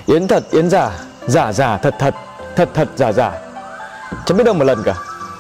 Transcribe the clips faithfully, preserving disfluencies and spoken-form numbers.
Yến thật yến giả, giả giả thật thật, thật thật giả giả. Chẳng biết đâu một lần cả.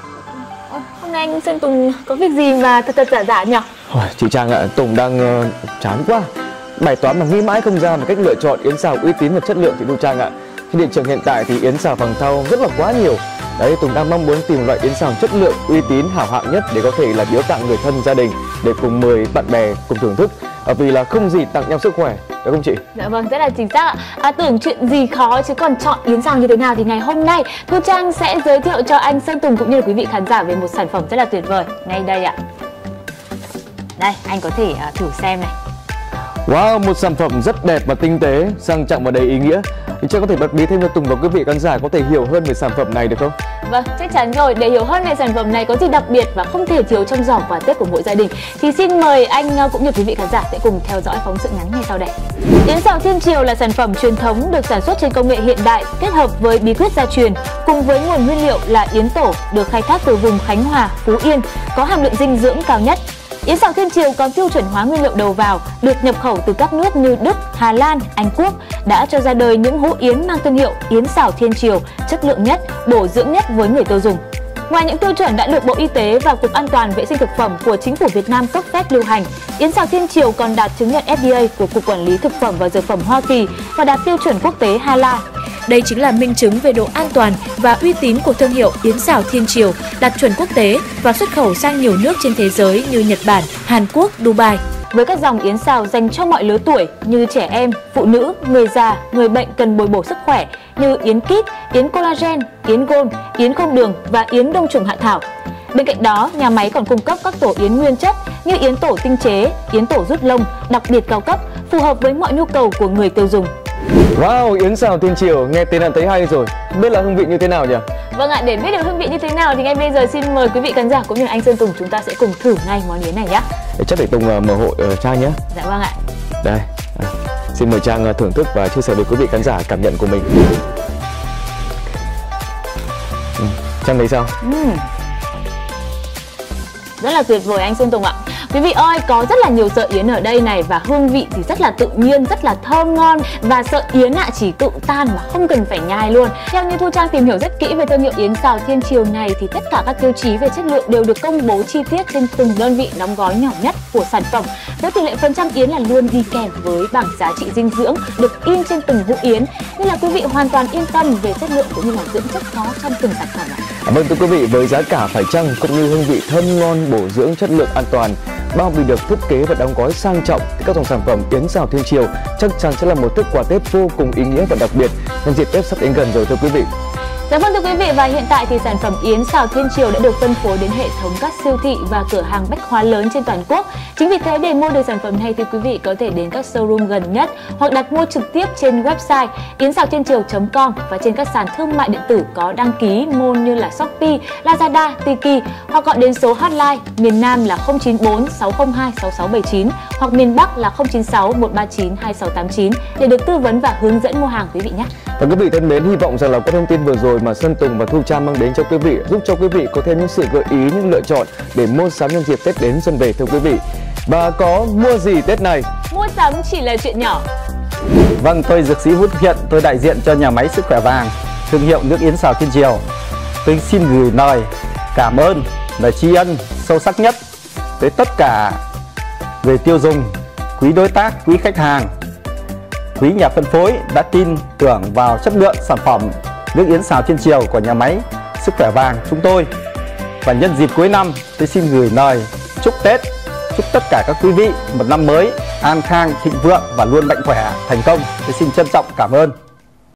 Hôm nay anh Sơn Tùng có việc gì mà thật thật giả giả nhỉ? Ôi, chị Trang ạ, Tùng đang uh, chán quá. Bài toán mà nghĩ mãi không ra một cách lựa chọn yến xào uy tín và chất lượng thì Thu Trang ạ. Trên thị trường hiện tại thì yến xào Vàng Thau rất là quá nhiều. Đấy, Tùng đang mong muốn tìm loại yến xào chất lượng, uy tín, hảo hạng nhất để có thể là biếu tặng người thân gia đình, để cùng mời bạn bè cùng thưởng thức. À, vì là không gì tặng nhau sức khỏe, đúng không chị? Dạ vâng, rất là chính xác ạ. À, tưởng chuyện gì khó chứ còn chọn yến xào như thế nào thì ngày hôm nay Thu Trang sẽ giới thiệu cho anh Sơn Tùng cũng như là quý vị khán giả về một sản phẩm rất là tuyệt vời ngay đây ạ. Đây, anh có thể uh, thử xem này. Wow, một sản phẩm rất đẹp và tinh tế, sang trọng và đầy ý nghĩa. Thì chắc có thể bật mí thêm cho Tùng và quý vị khán giả có thể hiểu hơn về sản phẩm này được không? Vâng, chắc chắn rồi. Để hiểu hơn về sản phẩm này có gì đặc biệt và không thể thiếu trong giỏ quà Tết của mỗi gia đình thì xin mời anh cũng như quý vị khán giả sẽ cùng theo dõi phóng sự ngắn ngay sau đây. Yến xào Thiên Triều là sản phẩm truyền thống được sản xuất trên công nghệ hiện đại kết hợp với bí quyết gia truyền cùng với nguồn nguyên liệu là yến tổ được khai thác từ vùng Khánh Hòa, Phú Yên có hàm lượng dinh dưỡng cao nhất. Yến xào Thiên Triều có tiêu chuẩn hóa nguyên liệu đầu vào, được nhập khẩu từ các nước như Đức, Hà Lan, Anh Quốc, đã cho ra đời những hũ yến mang thương hiệu Yến xào Thiên Triều, chất lượng nhất, bổ dưỡng nhất với người tiêu dùng. Ngoài những tiêu chuẩn đã được Bộ Y tế và Cục An toàn Vệ sinh Thực phẩm của Chính phủ Việt Nam cấp phép lưu hành, Yến xào Thiên Triều còn đạt chứng nhận F D A của Cục Quản lý Thực phẩm và Dược phẩm Hoa Kỳ và đạt tiêu chuẩn quốc tế H A L A. Đây chính là minh chứng về độ an toàn và uy tín của thương hiệu Yến xào Thiên Triều, đạt chuẩn quốc tế và xuất khẩu sang nhiều nước trên thế giới như Nhật Bản, Hàn Quốc, Dubai. Với các dòng yến xào dành cho mọi lứa tuổi như trẻ em, phụ nữ, người già, người bệnh cần bồi bổ sức khỏe như yến kít, yến collagen, yến gold, yến không đường và yến đông trùng hạ thảo. Bên cạnh đó, nhà máy còn cung cấp các tổ yến nguyên chất như yến tổ tinh chế, yến tổ rút lông, đặc biệt cao cấp, phù hợp với mọi nhu cầu của người tiêu dùng. Wow, yến xào Thiên Triều, nghe tên đã thấy hay rồi. Không biết là hương vị như thế nào nhỉ? Vâng ạ, để biết được hương vị như thế nào thì ngay bây giờ xin mời quý vị khán giả cũng như anh Sơn Tùng chúng ta sẽ cùng thử ngay món yến này nhé. Để chắc để Tùng uh, mở hộ uh, Trang nhé. Dạ vâng ạ. Đây, à, xin mời Trang uh, thưởng thức và chia sẻ với quý vị khán giả cảm nhận của mình. Ừ, Trang thấy sao? Uhm. Rất là tuyệt vời anh Sơn Tùng ạ. Quý vị ơi, có rất là nhiều sợi yến ở đây này và hương vị thì rất là tự nhiên, rất là thơm ngon và sợi yến ạ chỉ tự tan mà không cần phải nhai luôn. Theo như Thu Trang tìm hiểu rất kỹ về thương hiệu Yến xào Thiên Triều này thì tất cả các tiêu chí về chất lượng đều được công bố chi tiết trên từng đơn vị đóng gói nhỏ nhất của sản phẩm. Với tỷ lệ phần trăm yến là luôn đi kèm với bảng giá trị dinh dưỡng được in trên từng hũ yến, nên là quý vị hoàn toàn yên tâm về chất lượng cũng như là dưỡng chất có trong từng sản phẩm ạ. Cảm ơn quý vị. Với giá cả phải chăng cũng như hương vị thơm ngon, bổ dưỡng, chất lượng an toàn, bao bì được thiết kế và đóng gói sang trọng, các dòng sản phẩm Yến xào Thiên Triều chắc chắn sẽ là một thức quà Tết vô cùng ý nghĩa và đặc biệt nhân dịp Tết sắp đến gần rồi thưa quý vị. Dạ vâng thưa quý vị, và hiện tại thì sản phẩm Yến xào Thiên Triều đã được phân phối đến hệ thống các siêu thị và cửa hàng bách hóa lớn trên toàn quốc. Chính vì thế để mua được sản phẩm này thì quý vị có thể đến các showroom gần nhất hoặc đặt mua trực tiếp trên website yến xào thiên triều chấm com và trên các sàn thương mại điện tử có đăng ký môn như là Shopee, Lazada, Tiki, hoặc gọi đến số hotline miền Nam là không chín bốn sáu không hai sáu sáu bảy chín hoặc miền Bắc là không chín sáu một ba chín hai sáu tám chín để được tư vấn và hướng dẫn mua hàng quý vị nhé. Và quý vị thân mến, hy vọng rằng là các thông tin vừa rồi mà Sơn Tùng và Thu Trang mang đến cho quý vị giúp cho quý vị có thêm những sự gợi ý, những lựa chọn để mua sắm nhân dịp Tết đến xuân về thưa quý vị. Và có mua gì Tết này? Mua sắm chỉ là chuyện nhỏ. Vâng, tôi Dược sĩ Vũ Thực Hiện, tôi đại diện cho nhà máy Sức Khỏe Vàng, thương hiệu nước yến xào Thiên Triều. Tôi xin gửi lời cảm ơn, lời tri ân sâu sắc nhất tới tất cả người tiêu dùng, quý đối tác, quý khách hàng, quý nhà phân phối đã tin tưởng vào chất lượng sản phẩm nước yến xào Thiên Triều của nhà máy Sức Khỏe Vàng chúng tôi. Và nhân dịp cuối năm, tôi xin gửi lời chúc Tết, chúc tất cả các quý vị một năm mới an khang, thịnh vượng và luôn mạnh khỏe, thành công. Tôi xin trân trọng cảm ơn.